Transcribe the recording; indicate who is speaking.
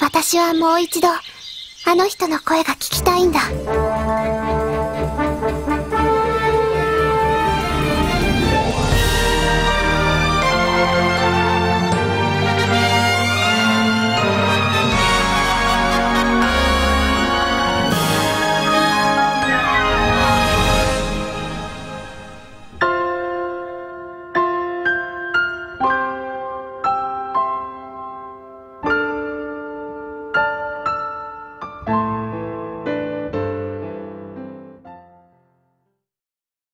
Speaker 1: 私はもう一度、あの人の声が聞きたいんだ。